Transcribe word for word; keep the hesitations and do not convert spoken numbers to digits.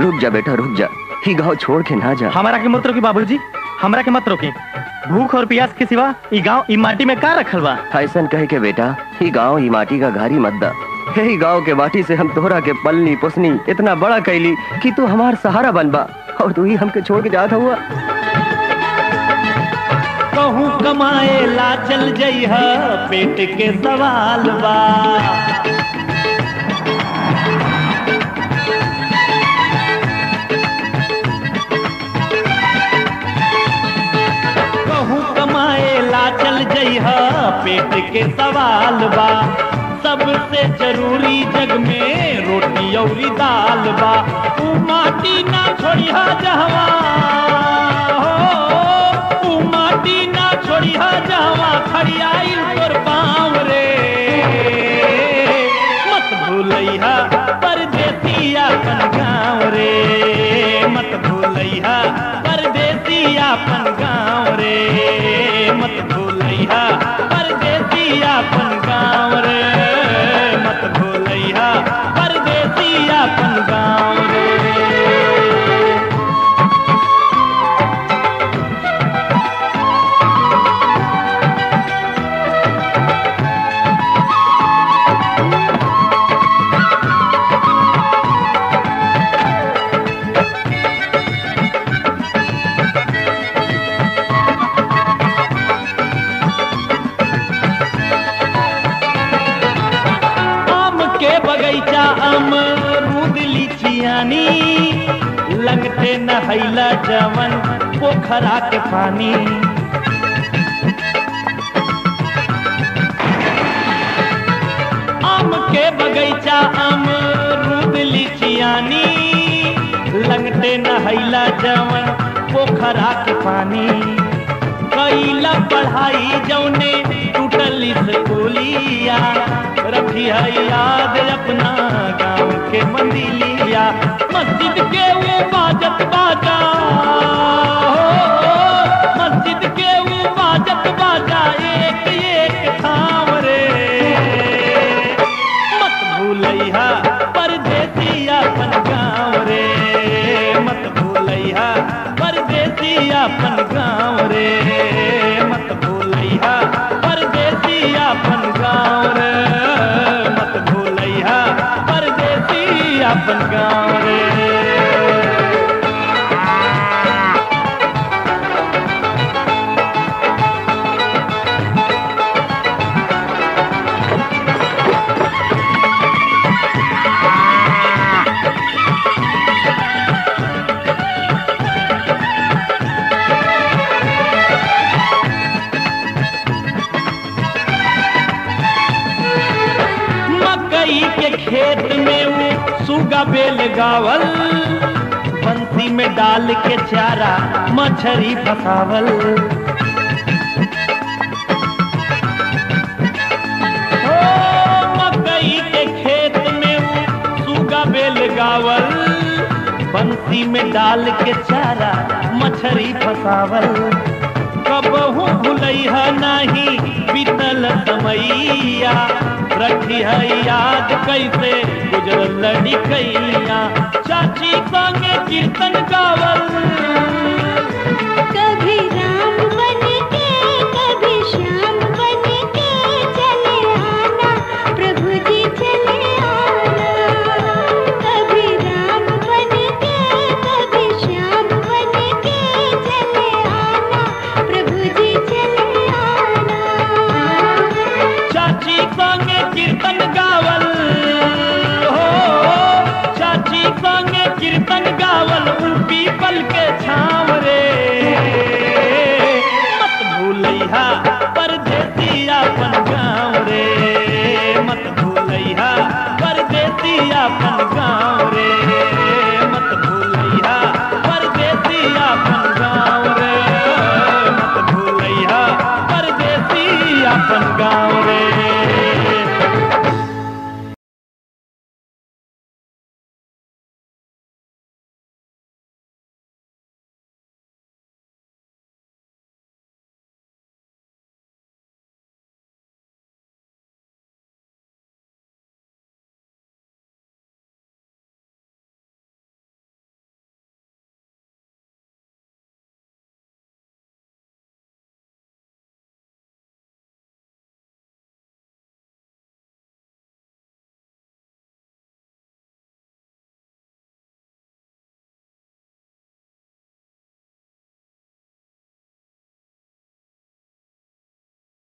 रुक जा बेटा रुक जा, ही गांव छोड़ के ना जा। हमारा के मत रोकी बाबूजी, हमरा के मत रोकी। भूख और प्यास के सिवा ई गांव ई माटी में का रखल बा? ऐसन कहे के बेटा, ही गांव ई माटी का घारी मत दा। यही गांव के माटी से हम तोहरा के पलनी पोसनी इतना बड़ा कैली कि तू हमार सहारा बनबा, और तू ही हमके छोड़ के जात हुआ। कहूँ कमाए ला चल जइह, पेट के सवाल बा। कहूँ कमाए ला चल जइह, पेट के सवाल बा। सबसे जरूरी जग में रोटी औरी दाल बा। तू माटी ना छोड़िहा जहवा, तू माटी ना छोड़िहा जहवा, खड़ियाई तोर पाँव रे। मत भूलैहा परदेसी अपन गाँव रे, मत भूलैहा परदेसी अपन गाँव रे, मत भूलैहा परदेसी अपन गाँव रे, मत भूलैहा परदेसी अपन गाँव रे। बगैचा अमरूद लीचियानी, लगते नहैला जवन पोखरा के पानी। आम के बगैचा अमरूद लीचियानी, लगते नहैला जवन पोखरा के पानी। कैला पढ़ाई जौने टूटल स्कूलिया, रखी है याद अपना गाँव के मंदिलिया। मस्जिद के वो बाजत बाजा, मस्जिद के वो बाजत बाजा, एक एक थाम रे। मत भूलैहा परदेसी अपन गाँव रे, मत भूलैहा परदेसी अपन गाँव रे, मत भूलैहा परदेसी अपन गाँव रे, मत भूलैहा परदेसी अपन गाँव रे। के खेत में वो सुगा बेल गावल, बंसी में डाल के चारा मछरी फसावल। ओ मकई के खेत में वो सुगा बेल गावल, बंसी में डाल के चारा मछरी फसावल। कबहू भूलैहा नहीं बीतल समैया, रखी है याद कैसे गुजरल लड़िकैया। चाची संगे कीर्तन गावल, कभी